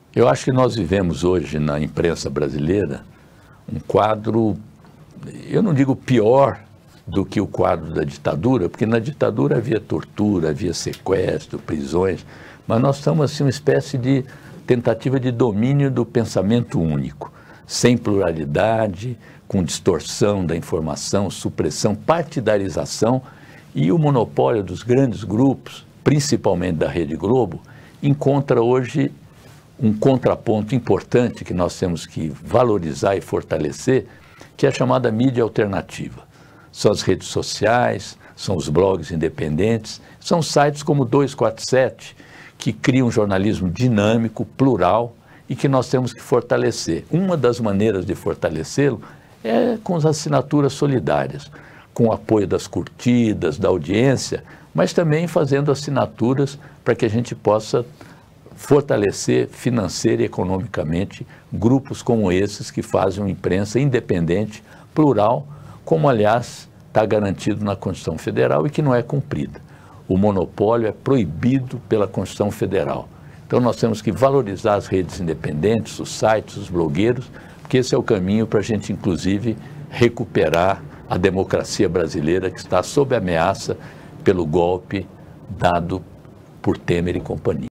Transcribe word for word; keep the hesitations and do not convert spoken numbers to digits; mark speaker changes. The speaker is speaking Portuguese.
Speaker 1: Eu acho que nós vivemos hoje na imprensa brasileira um quadro, eu não digo pior do que o quadro da ditadura, porque na ditadura havia tortura, havia sequestro, prisões, mas nós estamos assim uma espécie de tentativa de domínio do pensamento único, sem pluralidade, com distorção da informação, supressão, partidarização, e o monopólio dos grandes grupos, principalmente da Rede Globo, encontra hoje um contraponto importante que nós temos que valorizar e fortalecer, que é a chamada mídia alternativa. São as redes sociais, são os blogs independentes, são sites como dois quatro sete, que criam um jornalismo dinâmico, plural, e que nós temos que fortalecer. Uma das maneiras de fortalecê-lo é com as assinaturas solidárias, com o apoio das curtidas, da audiência, mas também fazendo assinaturas para que a gente possa fortalecer financeira e economicamente grupos como esses que fazem uma imprensa independente, plural, como aliás está garantido na Constituição Federal e que não é cumprida. O monopólio é proibido pela Constituição Federal. Então nós temos que valorizar as redes independentes, os sites, os blogueiros, porque esse é o caminho para a gente, inclusive, recuperar a democracia brasileira que está sob ameaça pelo golpe dado por Temer e companhia.